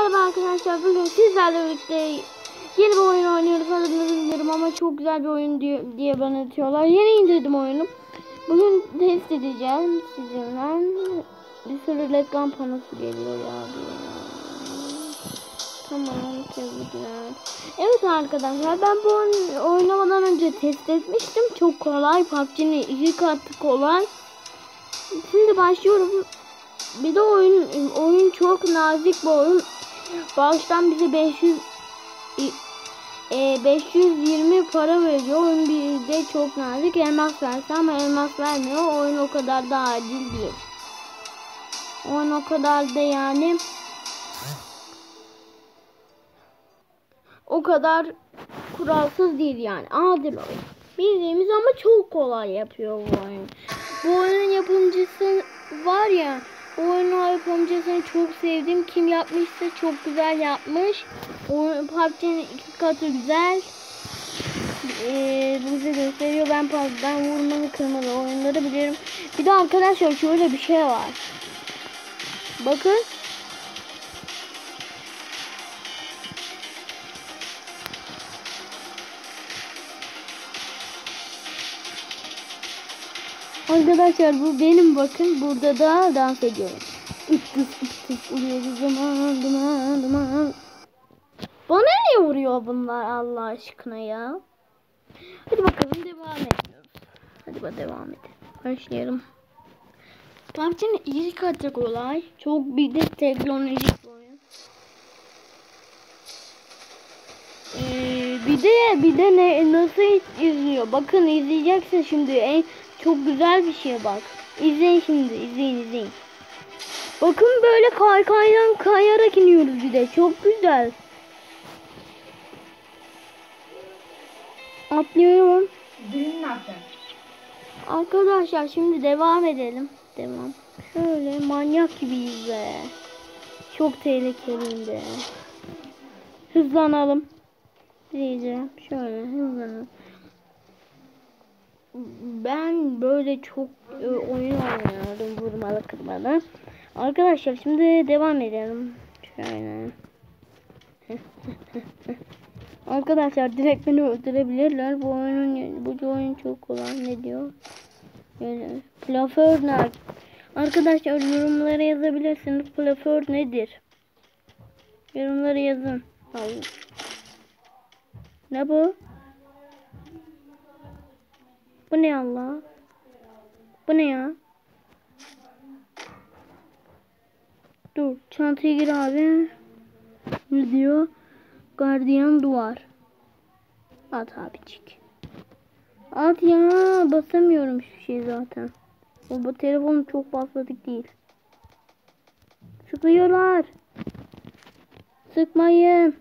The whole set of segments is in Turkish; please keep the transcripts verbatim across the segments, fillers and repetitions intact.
Merhaba arkadaşlar, bugün sizlerle birlikte yeni bir oyun oynuyoruz. Adını bilmiyorum ama çok güzel bir oyun diye, diye bana diyorlar. Yeni indirdim oyunu. Bugün test edeceğim sizinle. Bir sürü reklam panosu geliyor ya. Tamam, tebrikler. Evet arkadaşlar, ben bu oyunu oynamadan önce test etmiştim. Çok kolay, P U B G'nin iki katı kolay. Şimdi başlıyorum. Bir de oyun oyun çok nazik bir oyun. Baştan bize beş yüz e, beş yüz yirmi para veriyor. Oyun bir de çok nazik, elmas verse ama elmas vermiyor. Oyun o kadar da adil değil. Oyun o kadar da yani o kadar kuralsız değil yani. Adil oyun. Bildiğimiz ama çok kolay yapıyor bu oyun. Bu oyunun yapımcısı var ya, o oyunun yapımcısını çok sevdim. Kim yapmışsa çok güzel yapmış. Oyun P U B G'nin iki katı güzel. Ee, bize gösteriyor. Ben P U B G'den vurmalı kırmalı oyunları bilirim. Bir de arkadaşlar şöyle bir şey var. Bakın. Arkadaşlar bu benim, bakın burada da dans ediyorum. Üttüs üttüs vuruyoruz, duman duman duman. Bana niye vuruyor bunlar Allah aşkına ya? Hadi bakalım devam ediyoruz. Hadi bakalım devam edelim. Başlayalım. P U B G'nin ilk katı kolay. Çok bir de teknolojik bir oyun. Ee, bir de bir de ne nasıl izliyor? Bakın izleyeceksin şimdi. En çok güzel bir şey bak. İzleyin şimdi. İzleyin izleyin. Bakın böyle kay kaydan kayarak iniyoruz bir de. Çok güzel. Atlıyorum. Arkadaşlar şimdi devam edelim. Devam. Şöyle manyak gibiyiz be. Çok tehlikeliyim be. Hızlanalım. Diyeceğim. Şöyle hızlanalım. Ben böyle çok e, oyun oynuyordum vurmalı kırmalı. Arkadaşlar şimdi devam edelim. Şöyle. Arkadaşlar direkt beni öldürebilirler. Bu oyunun bu oyun çok kolay. Ne diyor? Böyle plaför ne? Arkadaşlar yorumlara yazabilirsiniz. Plaför nedir? Yorumlara yazın. Vallahi. Ne bu? Bu ne Allah? Bu ne ya? Dur, çantaya gir abi. Ne diyor? Gardiyan duvar. At abicik. At ya, basamıyorum şu şey zaten. O bu telefon çok basadık değil. Sıkıyorlar. Sıkmayın.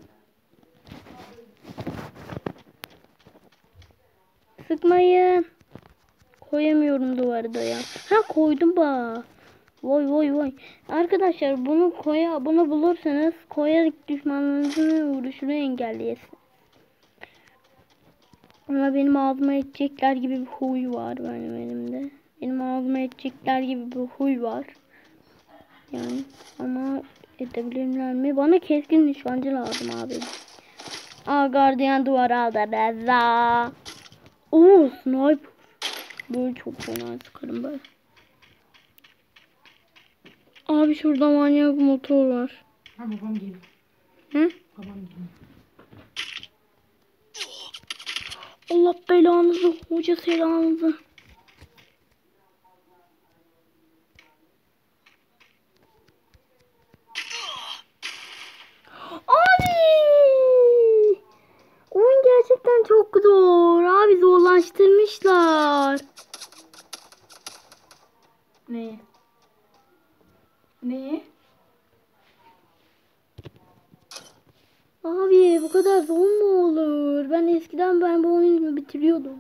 Sıkmayın. Koyamıyorum duvarı da ya. Ha koydum bak. Vay vay vay. Arkadaşlar bunu koya bunu bulursanız koyarak düşmanlarınızın vuruşunu engelleyesin. Ama benim ağzıma edecekler gibi bir huy var benim elimde. Benim ağzıma edecekler gibi bir huy var. Yani ama edebilirler mi? Bana keskin nişancı lazım abi. Aa, gardiyan duvarı aldı. Beza. Oo, sniper. Böyle çok fena sıkarım ben. Abi şurada manyak motor var. Ha, babam geliyor. Hı? Babam geliyor. Allah belanızı, hoca selamınızı. Abi! Oyun gerçekten çok zor. Abi zorlaştırmışlar. Ne? Ne? Abi bu kadar zor mu olur? Ben eskiden ben bu oyunu bitiriyordum.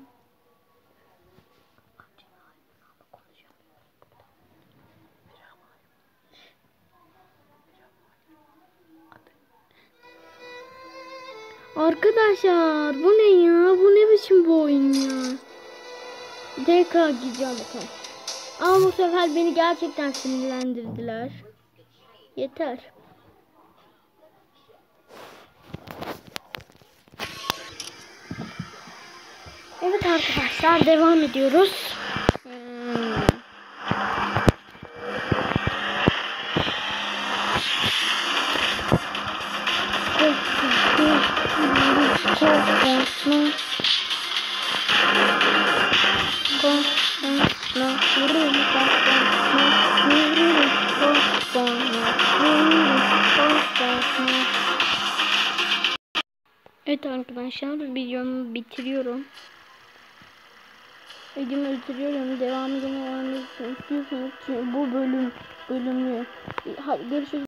Arkadaşlar bu ne ya? Bu ne biçim bu oyun ya? Tekrar gideceğim bakalım. Ama bu sefer beni gerçekten sinirlendirdiler. Yeter. Evet arkadaşlar, devam ediyoruz. Hmm. Evet arkadaşlar, videomu bitiriyorum. Videomu bitiriyorum. Devamını gelmesini istiyorsanız bu bölüm bölümü. Hadi görüşürüz.